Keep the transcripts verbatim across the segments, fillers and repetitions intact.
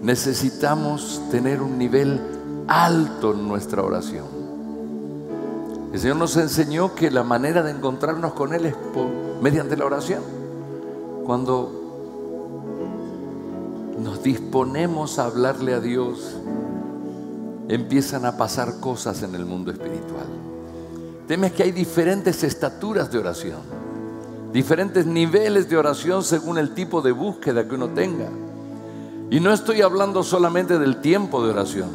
necesitamos tener un nivel alto en nuestra oración. El Señor nos enseñó que la manera de encontrarnos con Él es por, mediante la oración. Cuando nos disponemos a hablarle a Dios, empiezan a pasar cosas en el mundo espiritual. Temes que hay diferentes estaturas de oración, diferentes niveles de oración según el tipo de búsqueda que uno tenga. Y no estoy hablando solamente del tiempo de oración.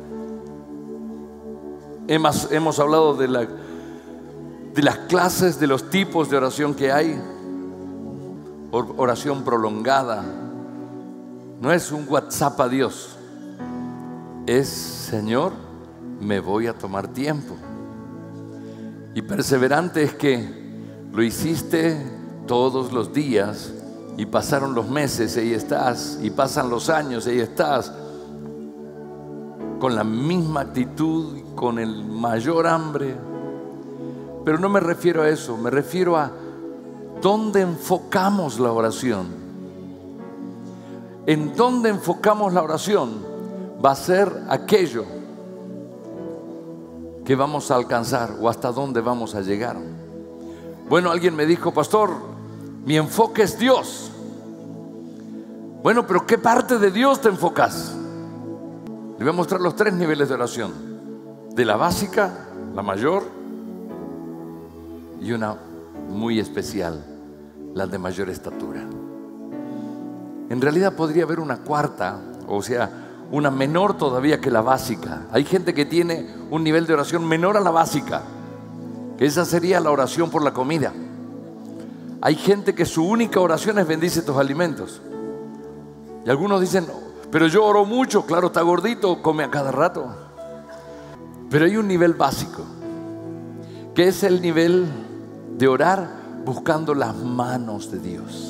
Hemos, hemos hablado de, la, de las clases, de los tipos de oración que hay. Oración prolongada. No es un WhatsApp a Dios. Es: Señor, me voy a tomar tiempo. Y perseverante es que lo hiciste todos los días, y pasaron los meses y ahí estás, y pasan los años y ahí estás, con la misma actitud, con el mayor hambre. Pero no me refiero a eso, me refiero a dónde enfocamos la oración. En dónde enfocamos la oración va a ser aquello que vamos a alcanzar o hasta dónde vamos a llegar. Bueno, alguien me dijo: pastor, mi enfoque es Dios. Bueno, pero ¿qué parte de Dios te enfocas? Le voy a mostrar los tres niveles de oración: de la básica, la mayor, y una muy especial, la de mayor estatura. En realidad podría haber una cuarta, o sea, una menor todavía que la básica. Hay gente que tiene un nivel de oración menor a la básica, que esa sería la oración por la comida. Hay gente que su única oración es: bendice tus alimentos. Y algunos dicen: pero yo oro mucho. Claro, está gordito, come a cada rato. Pero hay un nivel básico, que es el nivel de orar buscando las manos de Dios.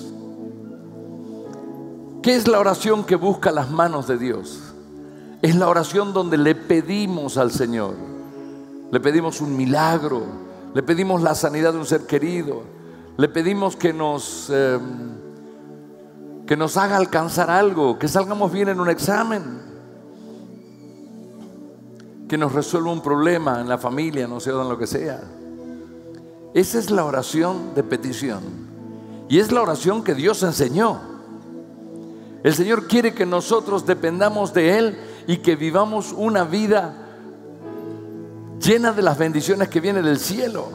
¿Qué es la oración que busca las manos de Dios? Es la oración donde le pedimos al Señor, le pedimos un milagro, le pedimos la sanidad de un ser querido, le pedimos que nos, eh, que nos haga alcanzar algo, que salgamos bien en un examen, que nos resuelva un problema en la familia, no sé, en lo que sea. Esa es la oración de petición, y es la oración que Dios enseñó. El Señor quiere que nosotros dependamos de Él y que vivamos una vida llena de las bendiciones que vienen del cielo.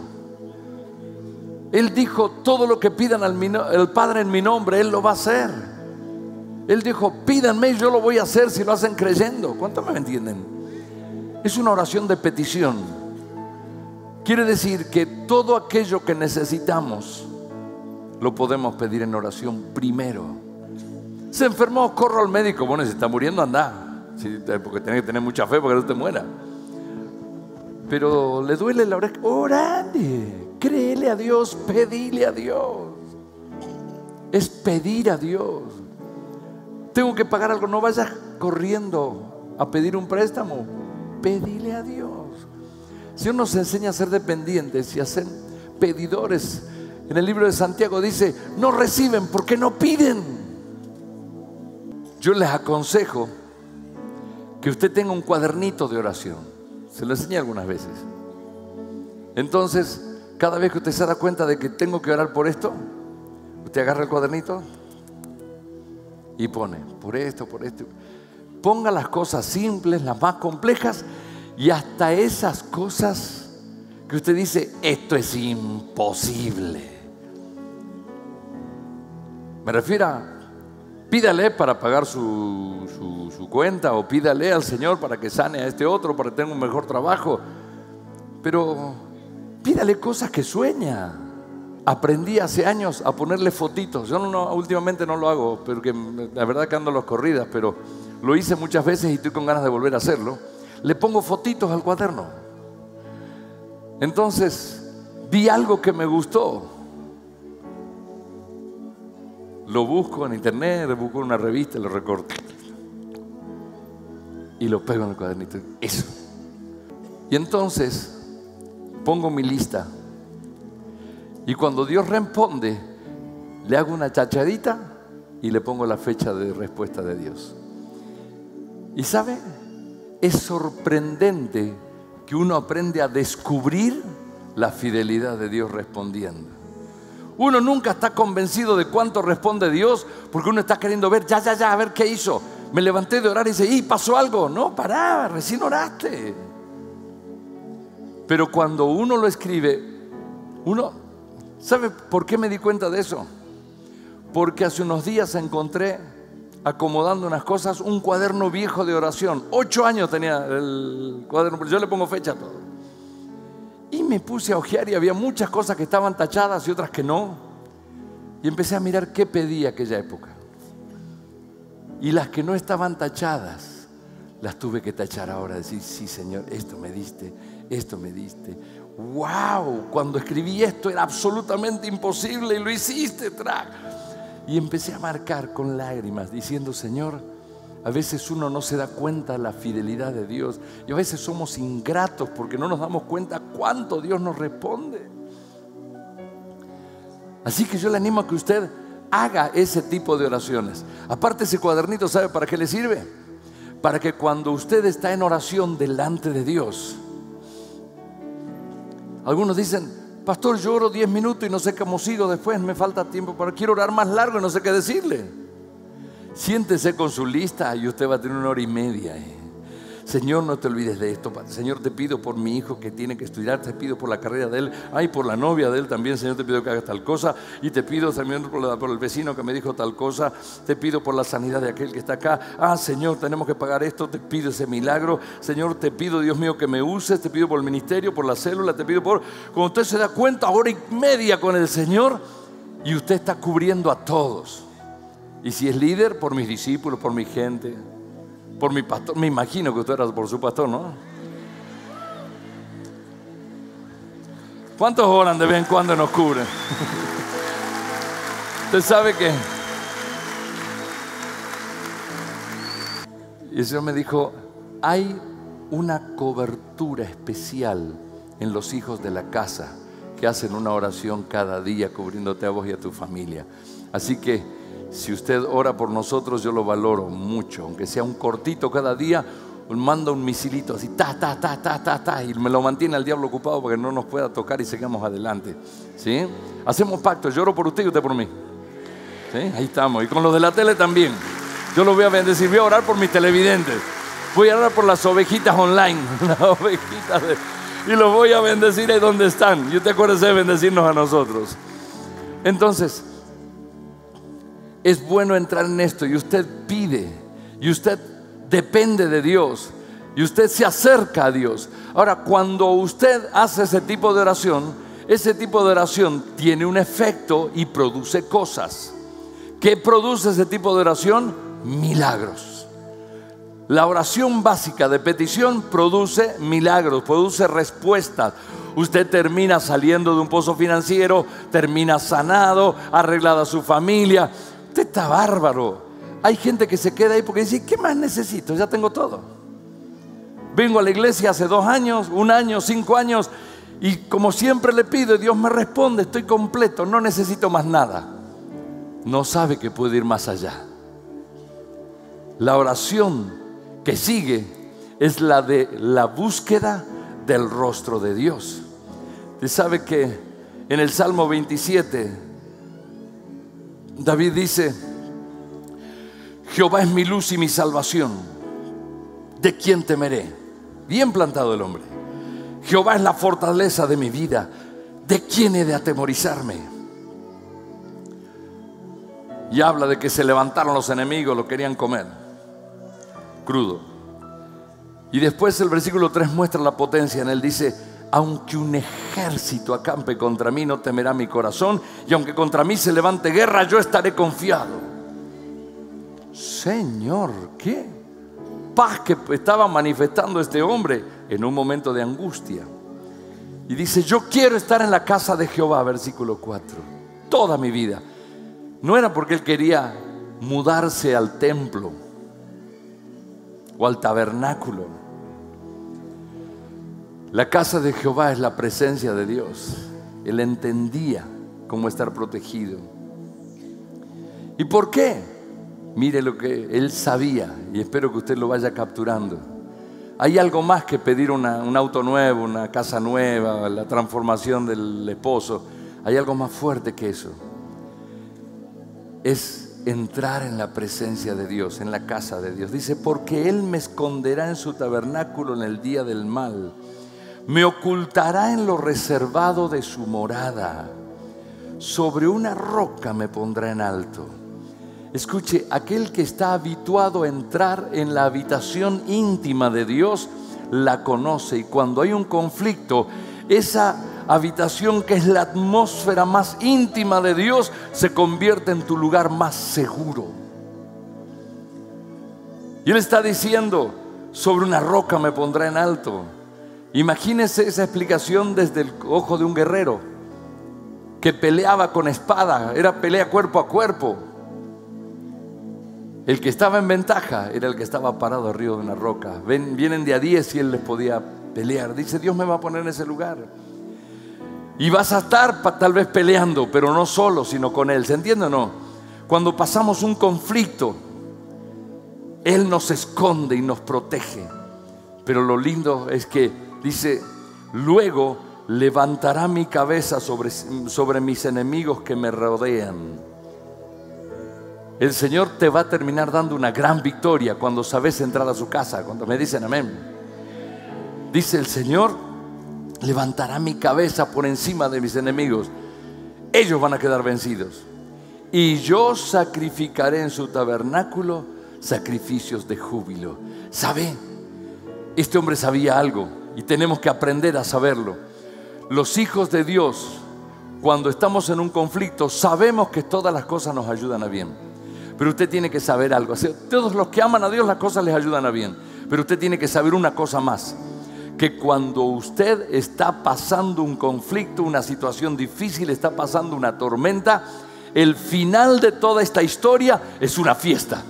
Él dijo: todo lo que pidan al, al Padre en mi nombre, Él lo va a hacer. Él dijo: pídanme y yo lo voy a hacer si lo hacen creyendo. ¿Cuántos me entienden? Es una oración de petición. Quiere decir que todo aquello que necesitamos lo podemos pedir en oración primero. Se enfermó, corro al médico. Bueno, si está muriendo, anda, sí, porque tiene que tener mucha fe para que no te muera. Pero le duele la oreja, orale, créele a Dios, pedile a Dios. Es pedir a Dios. Tengo que pagar algo, no vayas corriendo a pedir un préstamo, pedile a Dios. El Señor nos enseña a ser dependientes y a ser pedidores. En el libro de Santiago dice: no reciben porque no piden. Yo les aconsejo que usted tenga un cuadernito de oración. Se lo enseñé algunas veces. Entonces, cada vez que usted se da cuenta de que tengo que orar por esto, usted agarra el cuadernito y pone: por esto, por esto. Ponga las cosas simples, las más complejas, y hasta esas cosas que usted dice: esto es imposible. Me refiero a: pídale para pagar su, su, su cuenta, o pídale al Señor para que sane a este otro, para que tenga un mejor trabajo. Pero pídale cosas que sueña. Aprendí hace años a ponerle fotitos. Yo no, no, últimamente no lo hago, porque la verdad que ando a las corridas, pero lo hice muchas veces y estoy con ganas de volver a hacerlo. Le pongo fotitos al cuaderno. Entonces vi algo que me gustó, lo busco en internet, busco en una revista, lo recorto y lo pego en el cuadernito. Eso. Y entonces pongo mi lista, y cuando Dios responde, le hago una chachadita y le pongo la fecha de respuesta de Dios. Y ¿sabe? Es sorprendente que uno aprende a descubrir la fidelidad de Dios respondiendo. Uno nunca está convencido de cuánto responde Dios porque uno está queriendo ver, ya, ya, ya, a ver qué hizo. Me levanté de orar y dice, ¿y pasó algo? No, pará, recién oraste. Pero cuando uno lo escribe, uno, ¿sabe por qué me di cuenta de eso? Porque hace unos días encontré, acomodando unas cosas, un cuaderno viejo de oración. Ocho años tenía el cuaderno, pero yo le pongo fecha a todo. Y me puse a ojear y había muchas cosas que estaban tachadas y otras que no. Y empecé a mirar qué pedí aquella época. Y las que no estaban tachadas, las tuve que tachar ahora. Decir, sí, Señor, esto me diste, esto me diste. ¡Wow! Cuando escribí esto era absolutamente imposible y lo hiciste, track. Y empecé a marcar con lágrimas, diciendo, Señor, a veces uno no se da cuenta de la fidelidad de Dios. Y a veces somos ingratos porque no nos damos cuenta cuánto Dios nos responde. Así que yo le animo a que usted haga ese tipo de oraciones. Aparte, ese cuadernito, ¿sabe para qué le sirve? Para que cuando usted está en oración delante de Dios, algunos dicen, pastor, yo oro diez minutos y no sé cómo sigo después, me falta tiempo, pero quiero orar más largo y no sé qué decirle. Siéntese con su lista y usted va a tener una hora y media. ¿eh? Señor, no te olvides de esto. Señor, te pido por mi hijo que tiene que estudiar, te pido por la carrera de él, ay, por la novia de él también, Señor, te pido que hagas tal cosa, y te pido también por, la, por el vecino que me dijo tal cosa, te pido por la sanidad de aquel que está acá. Ah, Señor, tenemos que pagar esto, te pido ese milagro. Señor, te pido, Dios mío, que me uses, te pido por el ministerio, por la célula, te pido por... Cuando usted se da cuenta, hora y media con el Señor, y usted está cubriendo a todos. Y si es líder, por mis discípulos, por mi gente, por mi pastor. Me imagino que usted era por su pastor, ¿no? ¿Cuántos oran de vez en cuando nos cubren? Usted sabe que... Y el Señor me dijo, hay una cobertura especial en los hijos de la casa que hacen una oración cada día cubriéndote a vos y a tu familia. Así que si usted ora por nosotros, yo lo valoro mucho. Aunque sea un cortito cada día, manda un misilito así, ta, ta, ta, ta, ta, ta, y me lo mantiene al diablo ocupado para que no nos pueda tocar y sigamos adelante. ¿Sí? Hacemos pacto, yo oro por usted y usted por mí. ¿Sí? Ahí estamos. Y con los de la tele también. Yo los voy a bendecir, voy a orar por mis televidentes. Voy a orar por las ovejitas online, las ovejitas de... y los voy a bendecir ahí donde están. Y usted acuérdese de bendecirnos a nosotros. Entonces, es bueno entrar en esto y usted pide y usted depende de Dios y usted se acerca a Dios. Ahora, cuando usted hace ese tipo de oración, ese tipo de oración tiene un efecto y produce cosas. ¿Qué produce ese tipo de oración? Milagros. La oración básica de petición produce milagros, produce respuestas. Usted termina saliendo de un pozo financiero, termina sanado, arreglada su familia. Usted está bárbaro. Hay gente que se queda ahí porque dice, ¿qué más necesito? Ya tengo todo. Vengo a la iglesia hace dos años, un año, cinco años, y como siempre le pido, Dios me responde, estoy completo, no necesito más nada. No sabe que puede ir más allá. La oración que sigue es la de la búsqueda del rostro de Dios. Usted sabe que en el Salmo veintisiete, David dice, Jehová es mi luz y mi salvación, ¿de quién temeré? Bien plantado el hombre. Jehová es la fortaleza de mi vida, ¿de quién he de atemorizarme? Y habla de que se levantaron los enemigos, lo querían comer crudo. Y después el versículo tres muestra la potencia. En él dice, aunque un ejército acampe contra mí, no temerá mi corazón, y aunque contra mí se levante guerra, yo estaré confiado. Señor, qué paz que estaba manifestando este hombre en un momento de angustia. Y dice, yo quiero estar en la casa de Jehová, versículo cuatro, toda mi vida. No era porque él quería mudarse al templo o al tabernáculo. La casa de Jehová es la presencia de Dios. Él entendía cómo estar protegido. ¿Y por qué? Mire lo que él sabía, y espero que usted lo vaya capturando. Hay algo más que pedir una, un auto nuevo, una casa nueva, la transformación del esposo. Hay algo más fuerte que eso. Es entrar en la presencia de Dios, en la casa de Dios. Dice, porque Él me esconderá en su tabernáculo en el día del mal. Me ocultará en lo reservado de su morada. Sobre una roca me pondrá en alto. Escuche, aquel que está habituado a entrar en la habitación íntima de Dios, la conoce. Y cuando hay un conflicto, esa habitación que es la atmósfera más íntima de Dios, se convierte en tu lugar más seguro. Y Él está diciendo, sobre una roca me pondrá en alto. Imagínese esa explicación desde el ojo de un guerrero que peleaba con espada, era pelea cuerpo a cuerpo. El que estaba en ventaja era el que estaba parado arriba de una roca. Ven, vienen de a diez y él les podía pelear. Dice, Dios me va a poner en ese lugar. Y vas a estar tal vez peleando, pero no solo, sino con Él. ¿Se entiende o no? Cuando pasamos un conflicto, Él nos esconde y nos protege. Pero lo lindo es que dice, luego levantará mi cabeza sobre, sobre mis enemigos que me rodean. El Señor te va a terminar dando una gran victoria cuando sabes entrar a su casa. Cuando me dicen amén. Dice el Señor, levantará mi cabeza por encima de mis enemigos. Ellos van a quedar vencidos. Y yo sacrificaré en su tabernáculo sacrificios de júbilo. ¿Sabe? Este hombre sabía algo y tenemos que aprender a saberlo. Los hijos de Dios, cuando estamos en un conflicto, sabemos que todas las cosas nos ayudan a bien. Pero usted tiene que saber algo. O sea, todos los que aman a Dios, las cosas les ayudan a bien. Pero usted tiene que saber una cosa más. Que cuando usted está pasando un conflicto, una situación difícil, está pasando una tormenta, el final de toda esta historia es una fiesta.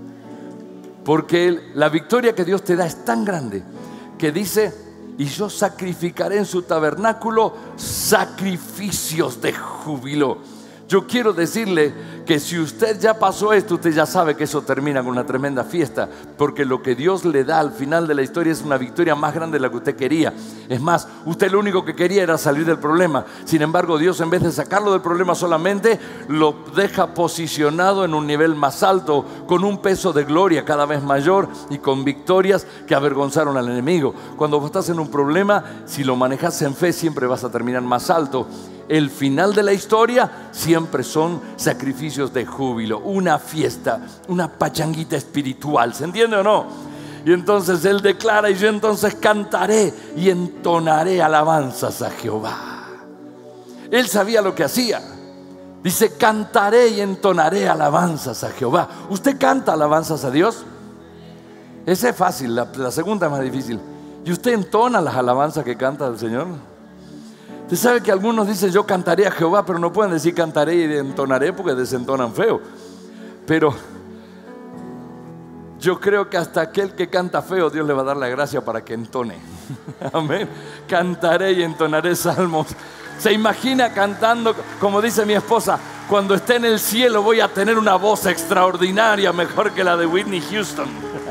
Porque la victoria que Dios te da es tan grande que dice, y yo sacrificaré en su tabernáculo sacrificios de júbilo. Yo quiero decirle que si usted ya pasó esto, usted ya sabe que eso termina con una tremenda fiesta, porque lo que Dios le da al final de la historia es una victoria más grande de la que usted quería. Es más, usted lo único que quería era salir del problema. Sin embargo, Dios, en vez de sacarlo del problema solamente, lo deja posicionado en un nivel más alto, con un peso de gloria cada vez mayor y con victorias que avergonzaron al enemigo. Cuando vos estás en un problema, si lo manejas en fe, siempre vas a terminar más alto. El final de la historia siempre son sacrificios de júbilo, una fiesta, una pachanguita espiritual. ¿Se entiende o no? Y entonces él declara, y yo entonces cantaré y entonaré alabanzas a Jehová. Él sabía lo que hacía. Dice, cantaré y entonaré alabanzas a Jehová. ¿Usted canta alabanzas a Dios? Esa es fácil, la, la segunda es más difícil. ¿Y usted entona las alabanzas que canta el Señor? Usted sabe que algunos dicen yo cantaré a Jehová, pero no pueden decir cantaré y entonaré porque desentonan feo. Pero yo creo que hasta aquel que canta feo, Dios le va a dar la gracia para que entone. Amén. Cantaré y entonaré salmos. Se imagina cantando, como dice mi esposa, cuando esté en el cielo voy a tener una voz extraordinaria, mejor que la de Whitney Houston.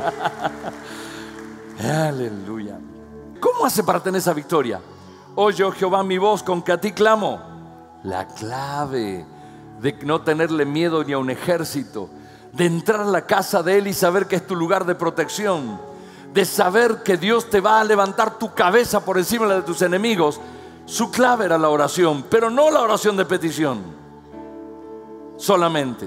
Aleluya. ¿Cómo hace para tener esa victoria? Oye, oh Jehová, mi voz con que a ti clamo. La clave de no tenerle miedo ni a un ejército, de entrar a la casa de Él y saber que es tu lugar de protección, de saber que Dios te va a levantar tu cabeza por encima de tus enemigos. Su clave era la oración, pero no la oración de petición solamente,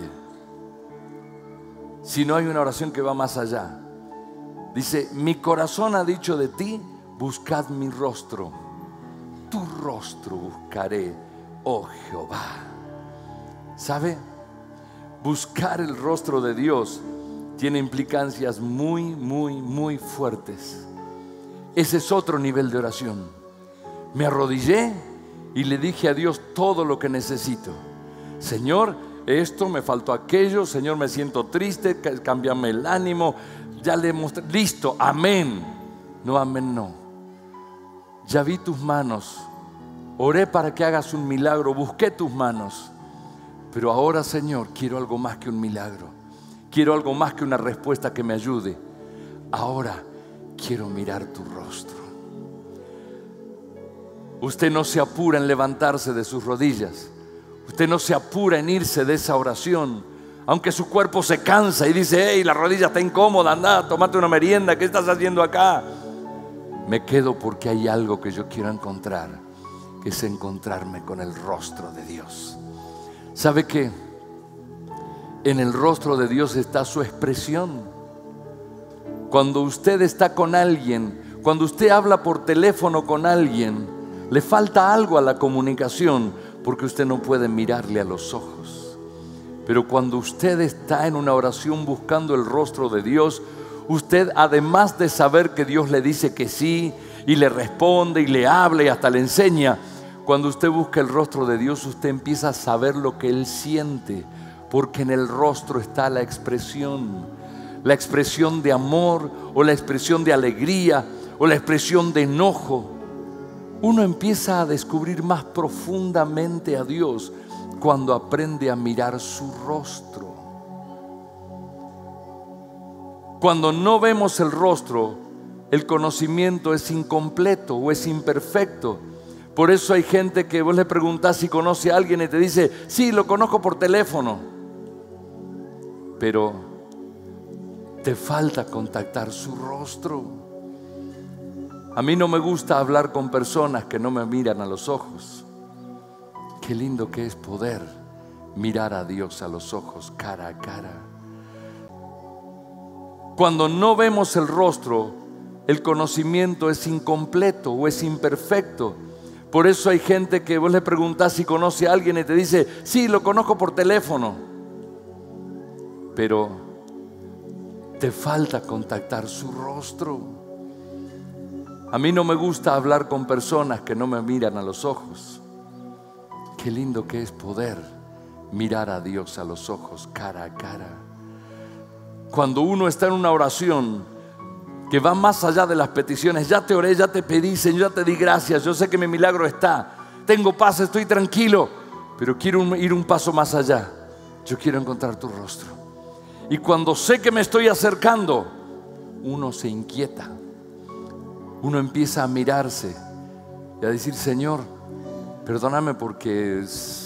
sino hay una oración que va más allá. Dice, mi corazón ha dicho de ti, buscad mi rostro. Tu rostro buscaré, oh Jehová. ¿Sabe? Buscar el rostro de Dios tiene implicancias muy, muy, muy fuertes. Ese es otro nivel de oración. Me arrodillé y le dije a Dios todo lo que necesito. Señor, esto, me faltó aquello. Señor, me siento triste, cámbiame el ánimo. Ya le mostré, listo, amén. No, amén, no. Ya vi tus manos, oré para que hagas un milagro, busqué tus manos. Pero ahora, Señor, quiero algo más que un milagro. quiero algo más que una respuesta que me ayude. Ahora quiero mirar tu rostro. Usted no se apura en levantarse de sus rodillas. Usted no se apura en irse de esa oración. Aunque su cuerpo se cansa y dice: hey, la rodilla está incómoda, anda, tómate una merienda, ¿qué estás haciendo acá? Me quedo porque hay algo que yo quiero encontrar, que es encontrarme con el rostro de Dios. ¿Sabe qué? En el rostro de Dios está su expresión. Cuando usted está con alguien, cuando usted habla por teléfono con alguien, le falta algo a la comunicación porque usted no puede mirarle a los ojos. Pero cuando usted está en una oración buscando el rostro de Dios, usted, además de saber que Dios le dice que sí y le responde y le habla y hasta le enseña, cuando usted busca el rostro de Dios, usted empieza a saber lo que Él siente, porque en el rostro está la expresión, la expresión de amor o la expresión de alegría o la expresión de enojo. Uno empieza a descubrir más profundamente a Dios cuando aprende a mirar su rostro. Cuando no vemos el rostro, el conocimiento es incompleto o es imperfecto. Por eso hay gente que vos le preguntás si conoce a alguien y te dice: sí, lo conozco por teléfono. Pero te falta contactar su rostro. A mí no me gusta hablar con personas que no me miran a los ojos. Qué lindo que es poder mirar a Dios a los ojos, cara a cara. Cuando no vemos el rostro, el conocimiento es incompleto o es imperfecto. Por eso hay gente que vos le preguntás si conoce a alguien y te dice: sí, lo conozco por teléfono. Pero te falta contactar su rostro. A mí no me gusta hablar con personas que no me miran a los ojos. Qué lindo que es poder mirar a Dios a los ojos, cara a cara. Cuando uno está en una oración que va más allá de las peticiones: ya te oré, ya te pedí, Señor, ya te di gracias, yo sé que mi milagro está, tengo paz, estoy tranquilo, pero quiero ir un paso más allá. Yo quiero encontrar tu rostro. Y cuando sé que me estoy acercando, uno se inquieta. Uno empieza a mirarse y a decir: Señor, perdóname porque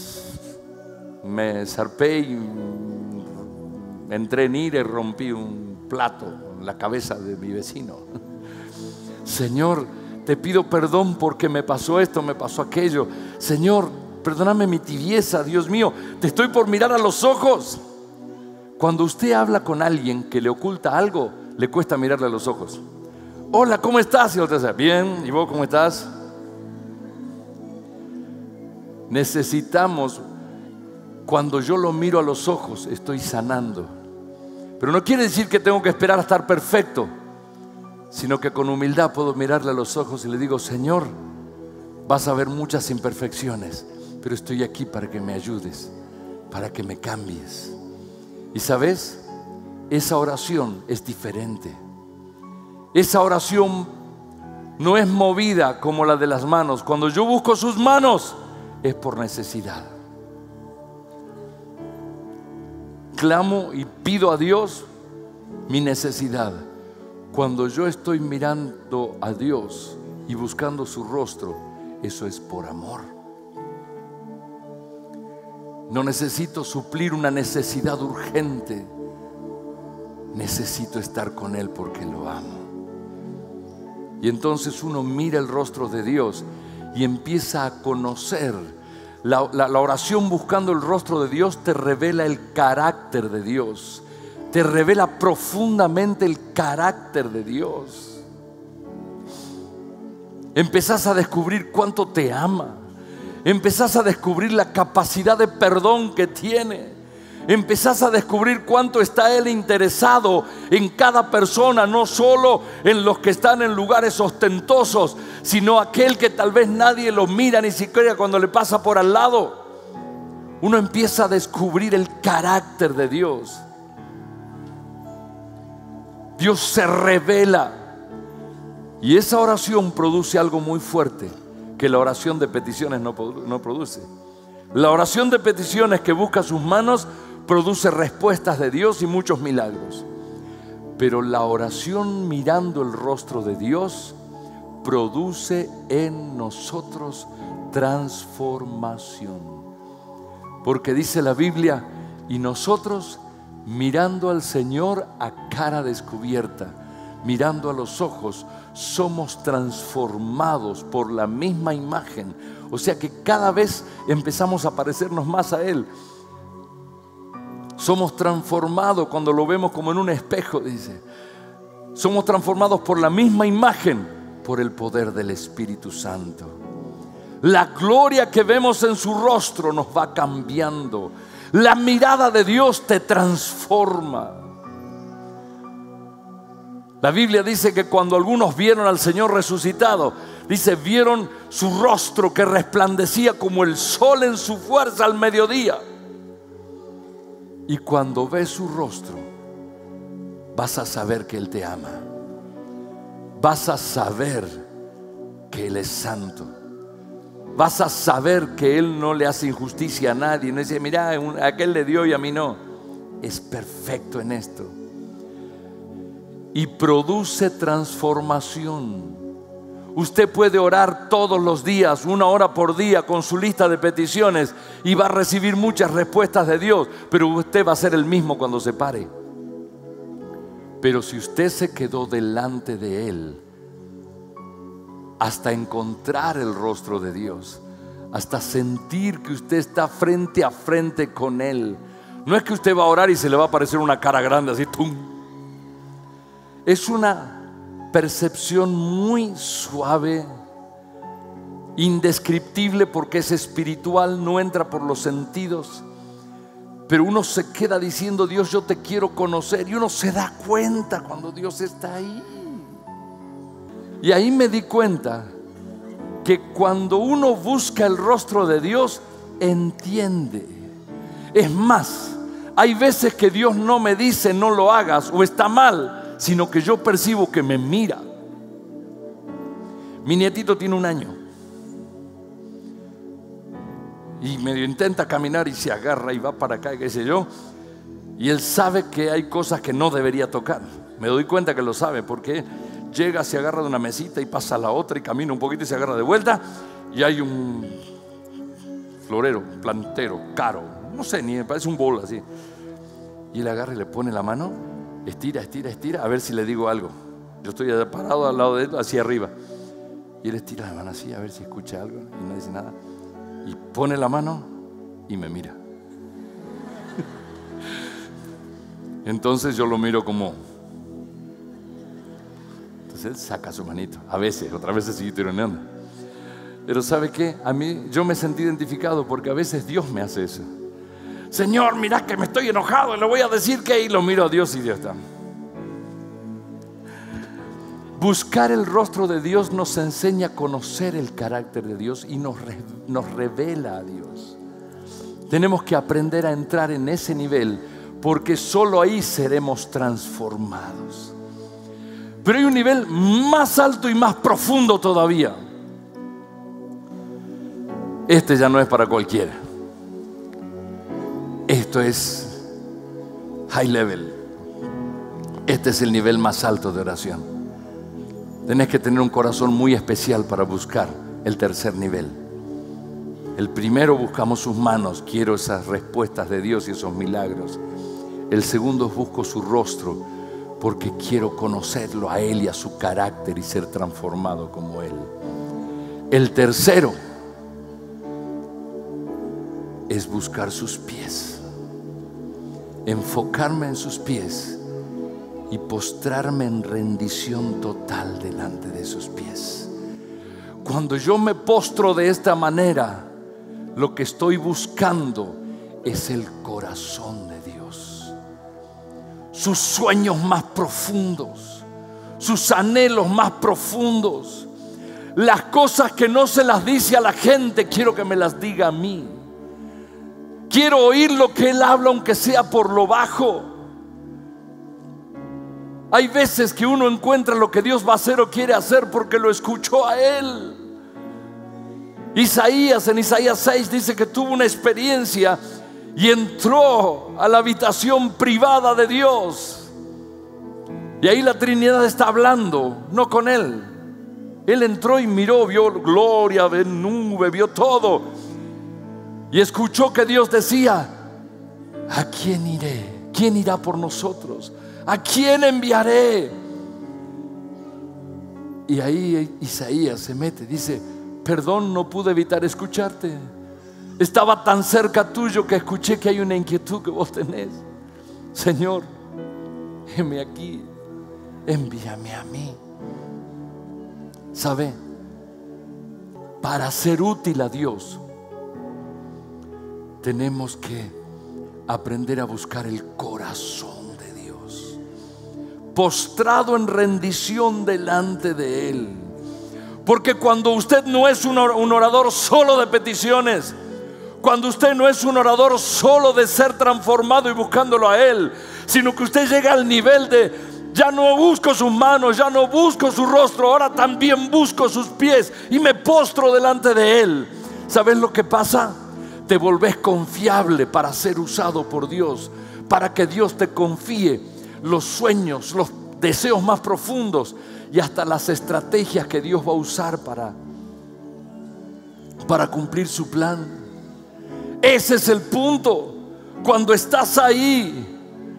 me zarpé y entré en ira y rompí un plato en la cabeza de mi vecino. Señor, te pido perdón porque me pasó esto, me pasó aquello. Señor, perdóname mi tibieza, Dios mío, te estoy por mirar a los ojos. Cuando usted habla con alguien que le oculta algo, le cuesta mirarle a los ojos. Hola, ¿cómo estás? Y usted dice: bien, ¿y vos cómo estás? Necesitamos, cuando yo lo miro a los ojos, estoy sanando. Pero no quiere decir que tengo que esperar a estar perfecto, sino que con humildad puedo mirarle a los ojos y le digo: Señor, vas a ver muchas imperfecciones, pero estoy aquí para que me ayudes, para que me cambies. Y ¿sabes? Esa oración es diferente. Esa oración no es movida como la de las manos. Cuando yo busco sus manos, es por necesidad. Clamo y pido a Dios mi necesidad. Cuando yo estoy mirando a Dios y buscando su rostro, eso es por amor. No necesito suplir una necesidad urgente. Necesito estar con Él porque lo amo. Y entonces uno mira el rostro de Dios y empieza a conocer. La, la, la oración buscando el rostro de Dios te revela el carácter de Dios. Te revela profundamente el carácter de Dios. Empezás a descubrir cuánto te ama. Empezás a descubrir la capacidad de perdón que tiene. Empezás a descubrir cuánto está Él interesado en cada persona, no solo en los que están en lugares ostentosos, sino aquel que tal vez nadie lo mira ni siquiera cuando le pasa por al lado. Uno empieza a descubrir el carácter de Dios. Dios se revela. Y esa oración produce algo muy fuerte que la oración de peticiones no, no produce. La oración de peticiones que busca sus manos produce respuestas de Dios y muchos milagros. Pero la oración mirando el rostro de Dios produce en nosotros transformación. Porque dice la Biblia, y nosotros mirando al Señor a cara descubierta, mirando a los ojos, somos transformados por la misma imagen. O sea que cada vez empezamos a parecernos más a Él. Somos transformados cuando lo vemos como en un espejo, dice. Somos transformados por la misma imagen, por el poder del Espíritu Santo. La gloria que vemos en su rostro nos va cambiando. La mirada de Dios te transforma. La Biblia dice que cuando algunos vieron al Señor resucitado, dice, vieron su rostro que resplandecía como el sol en su fuerza al mediodía. Y cuando ves su rostro, vas a saber que Él te ama. Vas a saber que Él es santo. Vas a saber que Él no le hace injusticia a nadie. No dice, mira, a aquel le dio y a mí no. Es perfecto en esto. Y produce transformación. Usted puede orar todos los días, una hora por día, con su lista de peticiones, y va a recibir muchas respuestas de Dios, pero usted va a ser el mismo cuando se pare. Pero si usted se quedó delante de Él hasta encontrar el rostro de Dios, hasta sentir que usted está frente a frente con Él, no es que usted va a orar y se le va a aparecer una cara grande así, ¡tum! Es una percepción muy suave, indescriptible, porque es espiritual, no entra por los sentidos. Pero uno se queda diciendo, Dios, yo te quiero conocer. Y uno se da cuenta cuando Dios está ahí. Y ahí me di cuenta que cuando uno busca el rostro de Dios, entiende. Es más, hay veces que Dios no me dice no lo hagas o está mal, sino que yo percibo que me mira. Mi nietito tiene un año y medio intenta caminar y se agarra y va para acá y qué sé yo, y él sabe que hay cosas que no debería tocar. Me doy cuenta que lo sabe porque llega, se agarra de una mesita y pasa a la otra y camina un poquito y se agarra de vuelta, y hay un florero, un plantero caro, no sé, ni parece un bol así, y él agarra y le pone la mano, estira, estira, estira, a ver si le digo algo. Yo estoy parado al lado de él, hacia arriba, y él estira la mano así, a ver si escucha algo, y no dice nada, y pone la mano y me mira. Entonces yo lo miro como, entonces él saca su manito, a veces, otras veces sigue tironeando. Pero ¿sabe qué? A mí, yo me sentí identificado porque a veces Dios me hace eso. Señor, mira que me estoy enojado y le voy a decir que, y lo miro a Dios y Dios está. Buscar el rostro de Dios nos enseña a conocer el carácter de Dios y nos, re, nos revela a Dios. Tenemos que aprender a entrar en ese nivel, porque solo ahí seremos transformados. Pero hay un nivel más alto y más profundo todavía. Este ya no es para cualquiera. Esto es high level. Este es el nivel más alto de oración. Tenés que tener un corazón muy especial para buscar el tercer nivel. El primero, buscamos sus manos. Quiero esas respuestas de Dios y esos milagros. El segundo, busco su rostro, porque quiero conocerlo a Él y a su carácter y ser transformado como Él. El tercero es buscar sus pies, enfocarme en sus pies y postrarme en rendición total delante de sus pies. Cuando yo me postro de esta manera, lo que estoy buscando es el corazón de Dios, sus sueños más profundos, sus anhelos más profundos, las cosas que no se las dice a la gente, quiero que me las diga a mí. Quiero oír lo que Él habla, aunque sea por lo bajo. Hay veces que uno encuentra lo que Dios va a hacer o quiere hacer porque lo escuchó a Él. Isaías, en Isaías seis, dice que tuvo una experiencia y entró a la habitación privada de Dios. Y ahí la Trinidad está hablando, no con él. Él entró y miró, vio gloria, vio nube, vio todo. Y escuchó que Dios decía: ¿a quién iré? ¿Quién irá por nosotros? ¿A quién enviaré? Y ahí Isaías se mete, dice: perdón, no pude evitar escucharte. Estaba tan cerca tuyo que escuché que hay una inquietud que vos tenés. Señor, heme aquí, envíame a mí. ¿Sabe? Para ser útil a Dios tenemos que aprender a buscar el corazón de Dios, postrado en rendición delante de Él. Porque cuando usted no es un orador solo de peticiones, cuando usted no es un orador solo de ser transformado y buscándolo a Él, sino que usted llega al nivel de: ya no busco sus manos, ya no busco su rostro, ahora también busco sus pies y me postro delante de Él. ¿Sabes lo que pasa? Te volvés confiable para ser usado por Dios, para que Dios te confíe los sueños, los deseos más profundos y hasta las estrategias que Dios va a usar para, para cumplir su plan. Ese es el punto. Cuando estás ahí,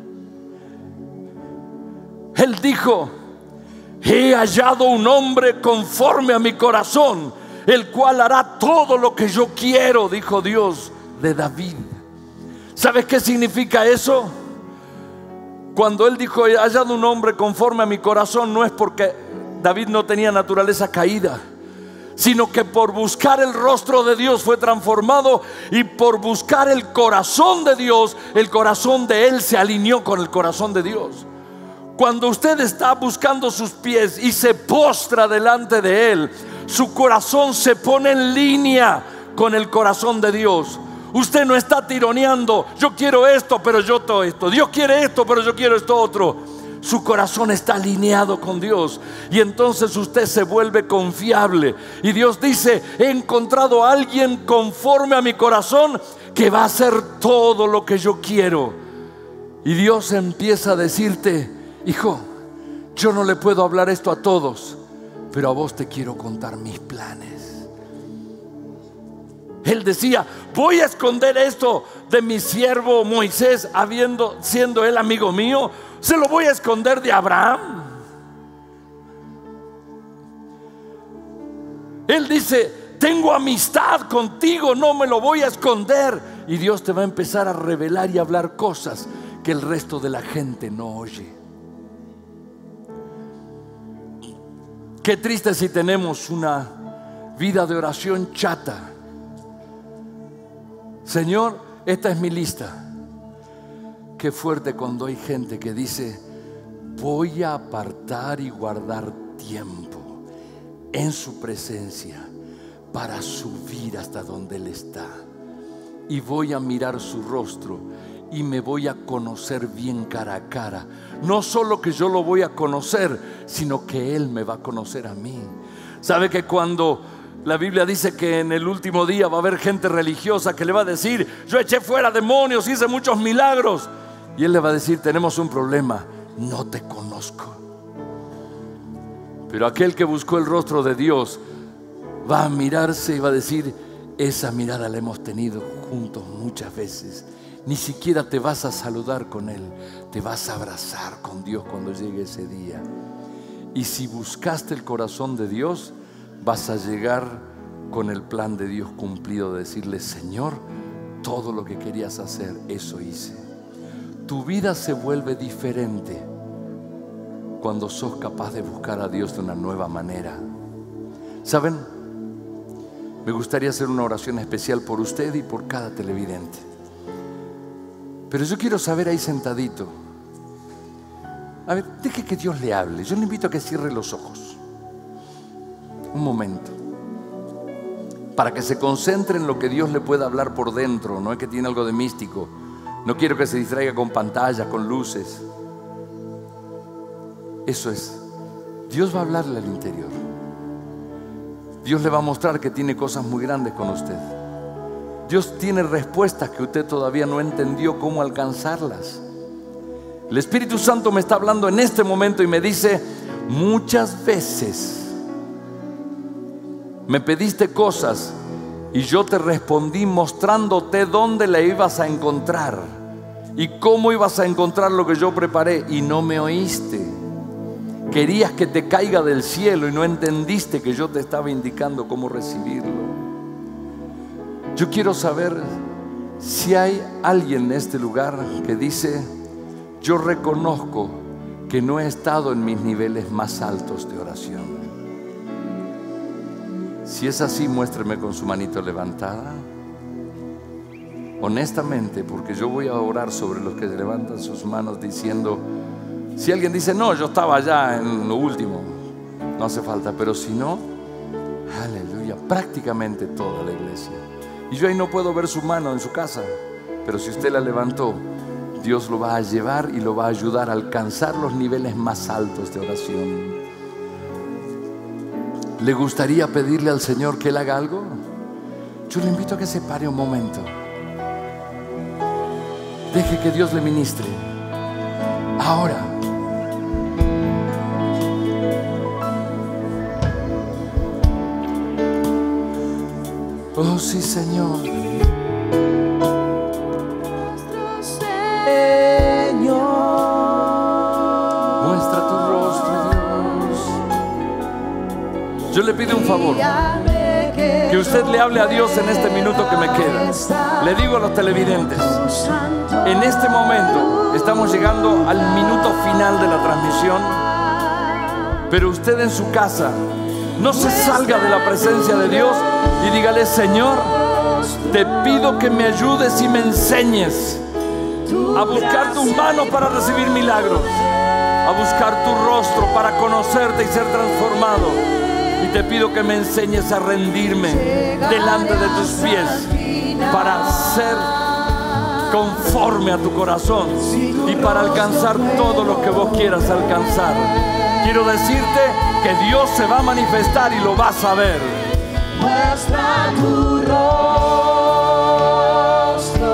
Él dijo: he hallado un hombre conforme a mi corazón, el cual hará todo lo que yo quiero, dijo Dios de David. ¿Sabes qué significa eso? Cuando Él dijo: he hallado un hombre conforme a mi corazón, no es porque David no tenía naturaleza caída, sino que por buscar el rostro de Dios fue transformado, y por buscar el corazón de Dios, el corazón de Él se alineó con el corazón de Dios. Cuando usted está buscando sus pies y se postra delante de Él, su corazón se pone en línea con el corazón de Dios. Usted no está tironeando: yo quiero esto, pero yo todo esto. Dios quiere esto, pero yo quiero esto otro. Su corazón está alineado con Dios, y entonces usted se vuelve confiable. Y Dios dice: he encontrado a alguien conforme a mi corazón, que va a hacer todo lo que yo quiero. Y Dios empieza a decirte: hijo, yo no le puedo hablar esto a todos, pero a vos te quiero contar mis planes. Él decía: voy a esconder esto de mi siervo Moisés, habiendo, siendo él amigo mío. Se lo voy a esconder de Abraham. Él dice: tengo amistad contigo, no me lo voy a esconder. Y Dios te va a empezar a revelar y a hablar cosas que el resto de la gente no oye. Qué triste si tenemos una vida de oración chata. Señor, esta es mi lista. Qué fuerte cuando hay gente que dice: voy a apartar y guardar tiempo en su presencia para subir hasta donde Él está, y voy a mirar su rostro y me voy a conocer bien cara a cara. No solo que yo lo voy a conocer, sino que Él me va a conocer a mí. ¿Sabe que cuando la Biblia dice que en el último día va a haber gente religiosa que le va a decir: yo eché fuera demonios, hice muchos milagros? Y Él le va a decir: tenemos un problema, no te conozco. Pero aquel que buscó el rostro de Dios va a mirarse y va a decir: esa mirada la hemos tenido juntos muchas veces. Ni siquiera te vas a saludar con Él, te vas a abrazar con Dios cuando llegue ese día. Y si buscaste el corazón de Dios, vas a llegar con el plan de Dios cumplido, de decirle: Señor, todo lo que querías hacer, eso hice. Tu vida se vuelve diferente cuando sos capaz de buscar a Dios de una nueva manera. ¿Saben? Me gustaría hacer una oración especial por usted y por cada televidente. Pero yo quiero saber ahí sentadito. A ver, deje que Dios le hable. Yo le invito a que cierre los ojos un momento, para que se concentre en lo que Dios le pueda hablar por dentro. No es que tiene algo de místico. No quiero que se distraiga con pantallas, con luces. Eso es. Dios va a hablarle al interior. Dios le va a mostrar que tiene cosas muy grandes con usted. Dios tiene respuestas que usted todavía no entendió cómo alcanzarlas. El Espíritu Santo me está hablando en este momento y me dice: muchas veces me pediste cosas y yo te respondí mostrándote dónde la ibas a encontrar y cómo ibas a encontrar lo que yo preparé, y no me oíste. Querías que te caiga del cielo y no entendiste que yo te estaba indicando cómo recibirlo. Yo quiero saber si hay alguien en este lugar que dice: yo reconozco que no he estado en mis niveles más altos de oración. Si es así, muéstreme con su manito levantada. Honestamente, porque yo voy a orar sobre los que levantan sus manos diciendo, si alguien dice: no, yo estaba allá en lo último, no hace falta. Pero si no, aleluya, prácticamente toda la iglesia. Y yo ahí no puedo ver su mano en su casa, pero si usted la levantó, Dios lo va a llevar y lo va a ayudar a alcanzar los niveles más altos de oración. ¿Le gustaría pedirle al Señor que Él haga algo? Yo le invito a que se pare un momento. Deje que Dios le ministre. Ahora. Oh sí, Señor. Yo le pido un favor, que usted le hable a Dios en este minuto que me queda. Le digo a los televidentes, en este momento estamos llegando al minuto final de la transmisión, pero usted en su casa no se salga de la presencia de Dios y dígale: Señor, te pido que me ayudes y me enseñes a buscar tus manos para recibir milagros, a buscar tu rostro para conocerte y ser transformado. Y te pido que me enseñes a rendirme delante de tus pies para ser conforme a tu corazón y para alcanzar todo lo que vos quieras alcanzar. Quiero decirte que Dios se va a manifestar y lo vas a ver. Muestra tu rostro,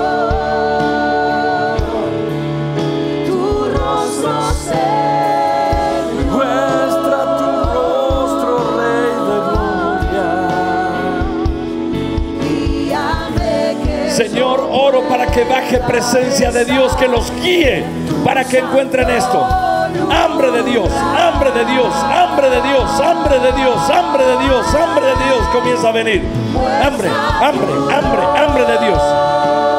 tu rostro se Señor, oro para que baje presencia de Dios, que los guíe para que encuentren esto. Hambre de Dios, hambre de Dios, hambre de Dios, hambre de Dios, hambre de Dios, hambre de Dios comienza a venir. Hambre, hambre, hambre, hambre de Dios.